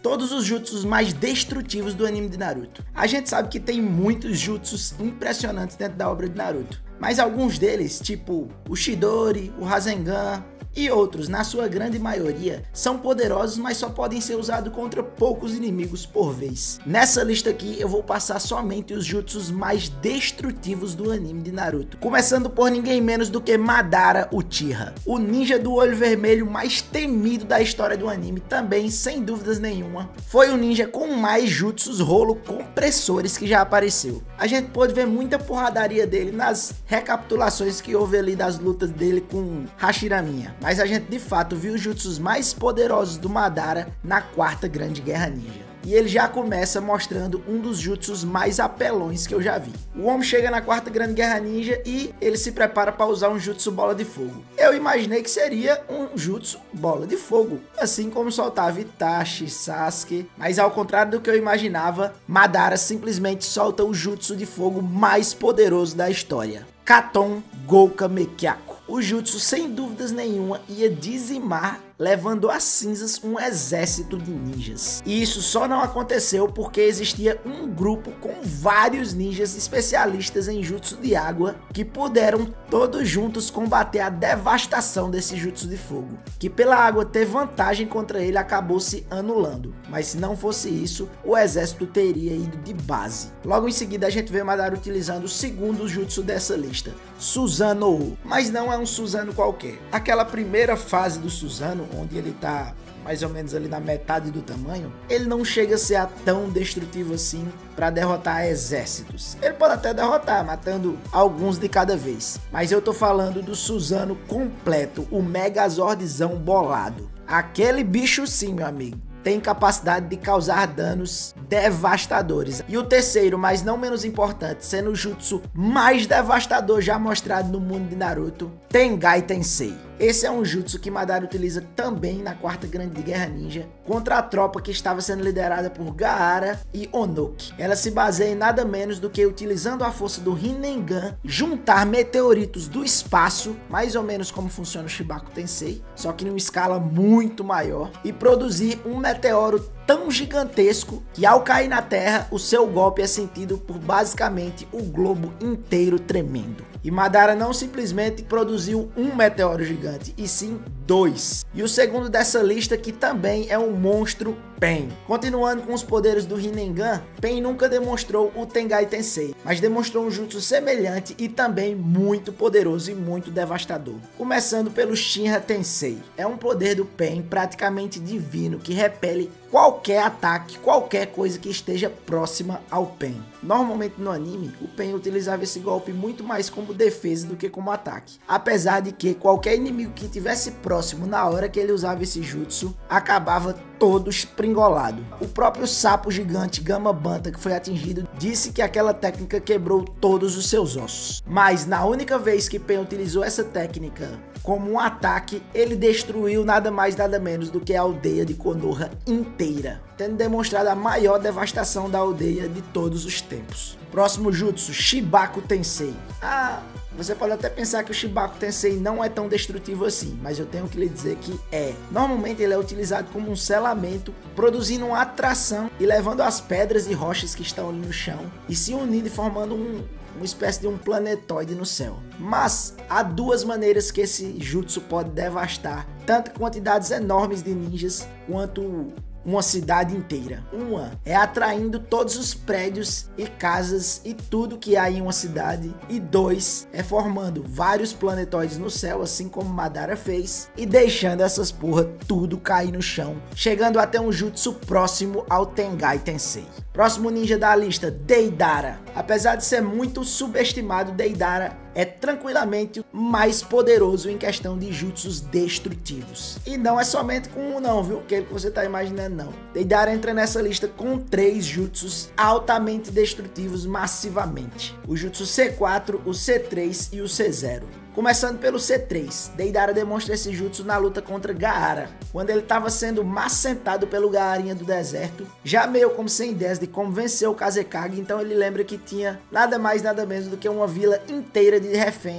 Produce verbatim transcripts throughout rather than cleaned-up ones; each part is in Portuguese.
todos os jutsus mais destrutivos do anime de Naruto. A gente sabe que tem muitos jutsus impressionantes dentro da obra de Naruto, mas alguns deles, tipo o Chidori, o Rasengan e outros, na sua grande maioria, são poderosos, mas só podem ser usados contra poucos inimigos por vez. Nessa lista aqui eu vou passar somente os jutsus mais destrutivos do anime de Naruto, começando por ninguém menos do que Madara Uchiha, o ninja do olho vermelho mais temido da história do anime, também sem dúvidas nenhuma, foi o ninja com mais jutsus rolo compressores que já apareceu. A gente pôde ver muita porradaria dele nas recapitulações que houve ali das lutas dele com Hashiraminha, mas a gente de fato viu os jutsus mais poderosos do Madara na quarta grande guerra ninja. E ele já começa mostrando um dos jutsus mais apelões que eu já vi. O homem chega na quarta grande guerra ninja e ele se prepara para usar um jutsu bola de fogo. Eu imaginei que seria um jutsu bola de fogo, assim como soltava Itachi, Sasuke, mas ao contrário do que eu imaginava, Madara simplesmente solta o jutsu de fogo mais poderoso da história, Katon Gouka Mekiaku. O jutsu sem dúvidas nenhuma ia dizimar, levando às cinzas um exército de ninjas. E isso só não aconteceu porque existia um grupo com vários ninjas especialistas em jutsu de água que puderam todos juntos combater a devastação desse jutsu de fogo, que pela água ter vantagem contra ele acabou se anulando, mas se não fosse isso, o exército teria ido de base. Logo em seguida a gente vê Madara utilizando o segundo jutsu dessa lista, Susanoo, mas não é um Susanoo qualquer. Aquela primeira fase do Susanoo, onde ele tá mais ou menos ali na metade do tamanho, ele não chega a ser tão destrutivo assim para derrotar exércitos. Ele pode até derrotar, matando alguns de cada vez, mas eu tô falando do Susanoo completo, o Megazordzão bolado. Aquele bicho sim, meu amigo, tem capacidade de causar danos devastadores. E o terceiro, mas não menos importante, sendo o jutsu mais devastador já mostrado no mundo de Naruto, Tengai Tensei. Esse é um jutsu que Madara utiliza também na quarta grande guerra ninja contra a tropa que estava sendo liderada por Gaara e Onoki. Ela se baseia em nada menos do que utilizando a força do Rinnegan, juntar meteoritos do espaço, mais ou menos como funciona o Shibaku Tensei, só que em uma escala muito maior, e produzir um meteoro tão gigantesco que ao cair na Terra, o seu golpe é sentido por basicamente o globo inteiro tremendo. E Madara não simplesmente produziu um meteoro gigante, e sim dois. E o segundo dessa lista, que também é um monstro, Pain. Continuando com os poderes do Rinnegan, Pain nunca demonstrou o Tengai Tensei, mas demonstrou um jutsu semelhante e também muito poderoso e muito devastador. Começando pelo Shinra Tensei. É um poder do Pain praticamente divino que repele qualquer ataque, qualquer coisa que esteja próxima ao Pain. Normalmente no anime, o Pain utilizava esse golpe muito mais como defesa do que como ataque. Apesar de que qualquer inimigo que estivesse próximo na hora que ele usava esse jutsu, acabava todo espringolado. O próprio sapo gigante Gama Banta que foi atingido disse que aquela técnica quebrou todos os seus ossos. Mas na única vez que Pain utilizou essa técnica como um ataque, ele destruiu nada mais nada menos do que a aldeia de Konoha inteira, tendo demonstrado a maior devastação da aldeia de todos os tempos. Próximo jutsu, Shibaku Tensei. Ah, você pode até pensar que o Shibaku Tensei não é tão destrutivo assim, mas eu tenho que lhe dizer que é. Normalmente ele é utilizado como um selamento, produzindo uma atração e levando as pedras e rochas que estão ali no chão e se unindo e formando um, uma espécie de um planetóide no céu. Mas há duas maneiras que esse jutsu pode devastar tanto quantidades enormes de ninjas quanto uma cidade inteira. Uma é atraindo todos os prédios e casas e tudo que há em uma cidade, e dois é formando vários planetóides no céu, assim como Madara fez, e deixando essas porra tudo cair no chão, chegando até um jutsu próximo ao Tengai Tensei. Próximo ninja da lista, Deidara. Apesar de ser muito subestimado, Deidara é tranquilamente mais poderoso em questão de jutsus destrutivos. E não é somente com um não, viu? Que você tá imaginando não. Deidara entra nessa lista com três jutsus altamente destrutivos massivamente. O jutsu C quatro, o C três e o C zero. Começando pelo C três, Deidara demonstra esse jutsu na luta contra Gaara, quando ele estava sendo macentado pelo Gaarinha do deserto, já meio como sem ideias de como vencer o Kazekage. Então ele lembra que tinha nada mais nada menos do que uma vila inteira de reféns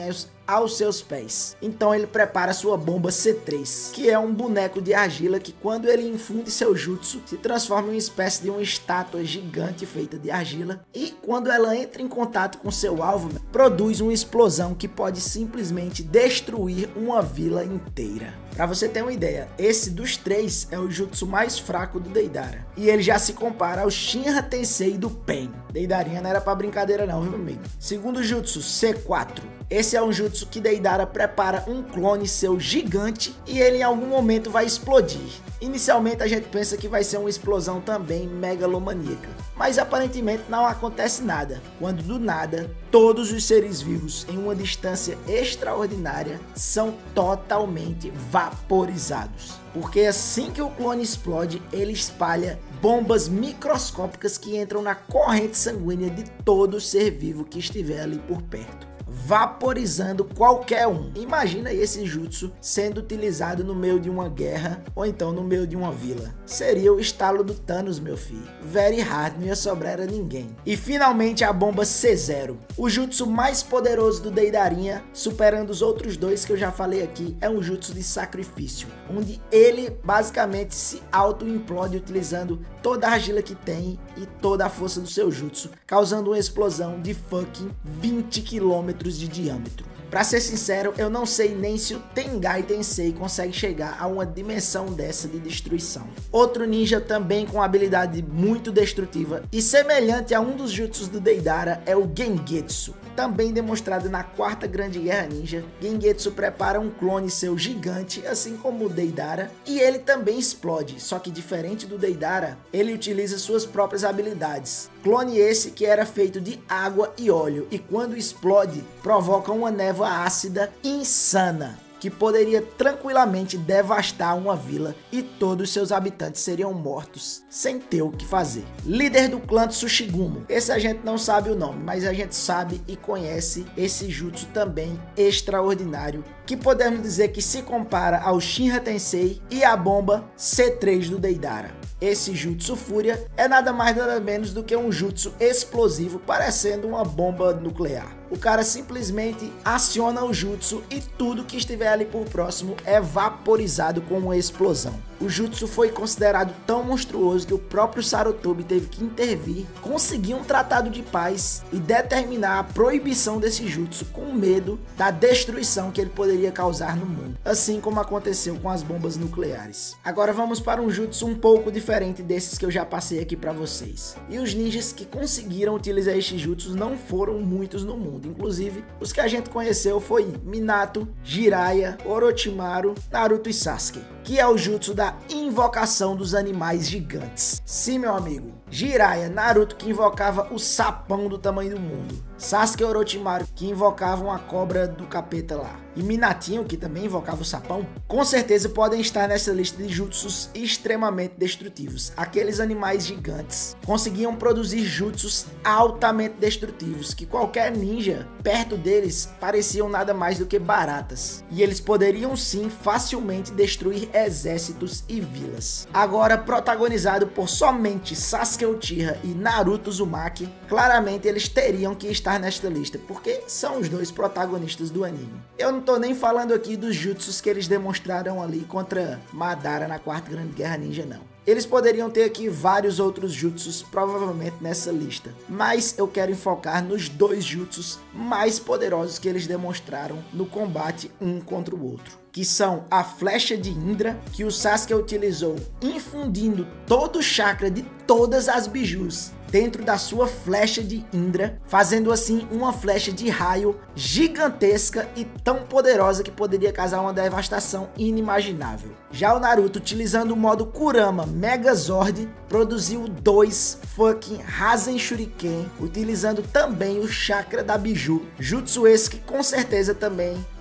aos seus pés. Então ele prepara sua bomba C três, que é um boneco de argila que, quando ele infunde seu jutsu, se transforma em uma espécie de uma estátua gigante feita de argila, e quando ela entra em contato com seu alvo, produz uma explosão que pode simplesmente destruir uma vila inteira. Pra você ter uma ideia, esse dos três é o jutsu mais fraco do Deidara, e ele já se compara ao Shinra Tensei do Pain. Deidarinha não era pra brincadeira não, viu, meu amigo? Segundo jutsu, C quatro. Esse é um jutsu que Deidara prepara um clone seu gigante e ele em algum momento vai explodir. Inicialmente a gente pensa que vai ser uma explosão também megalomaníaca, mas aparentemente não acontece nada, quando do nada todos os seres vivos em uma distância extraordinária são totalmente vaporizados. Porque assim que o clone explode, ele espalha bombas microscópicas que entram na corrente sanguínea de todo ser vivo que estiver ali por perto, vaporizando qualquer um. Imagina esse jutsu sendo utilizado no meio de uma guerra ou então no meio de uma vila. Seria o estalo do Thanos, meu filho. Very hard, não ia sobrar a ninguém. E finalmente a bomba C zero. O jutsu mais poderoso do Deidarinha, superando os outros dois que eu já falei aqui, é um jutsu de sacrifício, onde ele basicamente se auto-implode utilizando toda a argila que tem e toda a força do seu jutsu, causando uma explosão de fucking vinte quilômetros de diâmetro. Pra ser sincero, eu não sei nem se o Tengai Tensei consegue chegar a uma dimensão dessa de destruição. Outro ninja também com habilidade muito destrutiva e semelhante a um dos jutsus do Deidara é o Gengetsu. Também demonstrado na quarta grande guerra ninja, Gengetsu prepara um clone seu gigante, assim como o Deidara, e ele também explode, só que diferente do Deidara, ele utiliza suas próprias habilidades. Clone esse que era feito de água e óleo, e quando explode, provoca uma névoa ácida insana, que poderia tranquilamente devastar uma vila e todos seus habitantes seriam mortos sem ter o que fazer. Líder do clã Tsushigumo. Esse a gente não sabe o nome, mas a gente sabe e conhece esse jutsu também extraordinário, que podemos dizer que se compara ao Shinra Tensei e à bomba C três do Deidara. Esse jutsu Fúria é nada mais nada menos do que um jutsu explosivo parecendo uma bomba nuclear. O cara simplesmente aciona o jutsu e tudo que estiver ali por próximo é vaporizado com uma explosão. O jutsu foi considerado tão monstruoso que o próprio Sarutobi teve que intervir, conseguir um tratado de paz e determinar a proibição desse jutsu com medo da destruição que ele poderia causar no mundo, assim como aconteceu com as bombas nucleares. Agora vamos para um jutsu um pouco diferente desses que eu já passei aqui para vocês. E os ninjas que conseguiram utilizar estes jutsus não foram muitos no mundo. Inclusive, os que a gente conheceu foi Minato, Jiraiya, Orochimaru, Naruto e Sasuke, que é o jutsu da invocação dos animais gigantes. Sim, meu amigo, Jiraiya, Naruto que invocava o sapão do tamanho do mundo, Sasuke e Orochimaru que invocavam a cobra do capeta lá, e Minatinho que também invocava o sapão, com certeza podem estar nessa lista de jutsus extremamente destrutivos. Aqueles animais gigantes conseguiam produzir jutsus altamente destrutivos, que qualquer ninja perto deles pareciam nada mais do que baratas, e eles poderiam sim facilmente destruir exércitos e vilas. Agora, protagonizado por somente Sasuke Uchiha e Naruto Uzumaki, claramente eles teriam que estar nesta lista, porque são os dois protagonistas do anime. Eu não tô nem falando aqui dos jutsus que eles demonstraram ali contra Madara na quarta grande guerra ninja, não. Eles poderiam ter aqui vários outros jutsus provavelmente nessa lista, mas eu quero enfocar nos dois jutsus mais poderosos que eles demonstraram no combate um contra o outro, que são a flecha de Indra, que o Sasuke utilizou infundindo todo o chakra de todas as bijus dentro da sua flecha de Indra, fazendo assim uma flecha de raio gigantesca e tão poderosa que poderia causar uma devastação inimaginável. Já o Naruto, utilizando o modo Kurama Megazord, produziu dois fucking Rasen Shuriken, utilizando também o chakra da biju, jutsu esse que com certeza também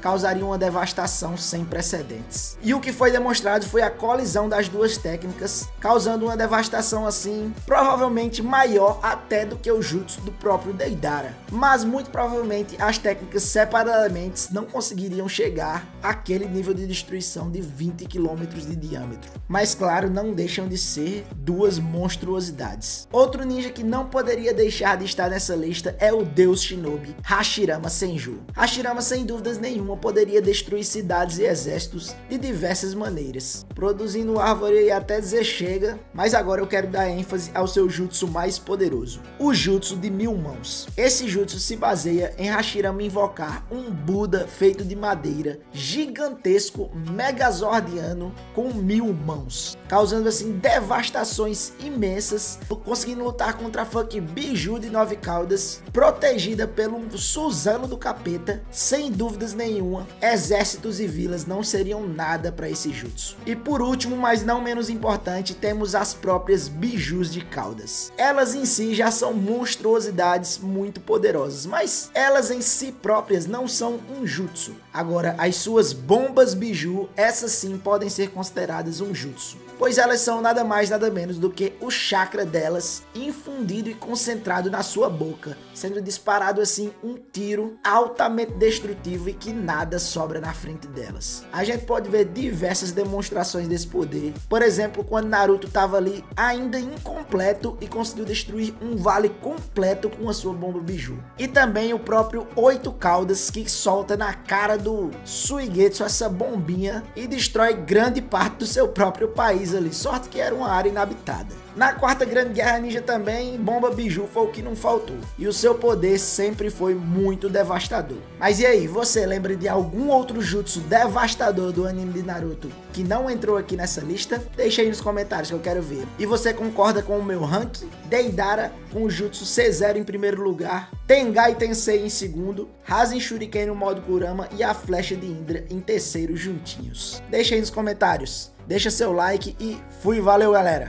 causaria uma devastação sem precedentes. E o que foi demonstrado foi a colisão das duas técnicas, causando uma devastação assim, provavelmente maior até do que o jutsu do próprio Deidara. Mas muito provavelmente as técnicas separadamente não conseguiriam chegar àquele nível de destruição de vinte quilômetros de diâmetro. Mas claro, não deixam de ser duas monstruosidades. Outro ninja que não poderia deixar de estar nessa lista é o deus shinobi, Hashirama Senju. Hashirama sem dúvidas nenhuma poderia destruir cidades e exércitos de diversas maneiras, produzindo árvore e até dizer chega, mas agora eu quero dar ênfase ao seu jutsu mais poderoso, o jutsu de mil mãos. Esse jutsu se baseia em Hashirama invocar um Buda feito de madeira, gigantesco, megazordiano, com mil mãos, causando assim devastações imensas, conseguindo lutar contra a funk Biju de nove caudas, protegida pelo Suzano do Capeta. Sem dúvidas nenhuma, exércitos e vilas não seriam nada para esse jutsu. E por último, mas não menos importante, temos as próprias Bijus de caudas. Elas em si já são monstruosidades muito poderosas, mas elas em si próprias não são um jutsu. Agora, as suas bombas Biju, essas sim podem ser consideradas um jutsu, pois elas são nada mais nada menos do que o chakra delas infundido e concentrado na sua boca, sendo disparado assim um tiro altamente destrutivo e que nada sobra na frente delas. A gente pode ver diversas demonstrações desse poder, por exemplo, quando Naruto estava ali ainda incompleto e conseguiu destruir um vale completo com a sua bomba Biju. E também o próprio Oito Caudas, que solta na cara do Suigetsu essa bombinha e destrói grande parte do seu próprio país ali, sorte que era uma área inabitada. Na quarta grande guerra ninja também, bomba Biju foi o que não faltou, e o seu poder sempre foi muito devastador. Mas e aí, você lembra de algum outro jutsu devastador do anime de Naruto que não entrou aqui nessa lista? Deixa aí nos comentários que eu quero ver. E você concorda com o meu ranking? Deidara com o jutsu C zero em primeiro lugar, Tengai Tensei em segundo, Rasen Shuriken no modo Kurama e a flecha de Indra em terceiro juntinhos. Deixa aí nos comentários, deixa seu like e fui, valeu galera!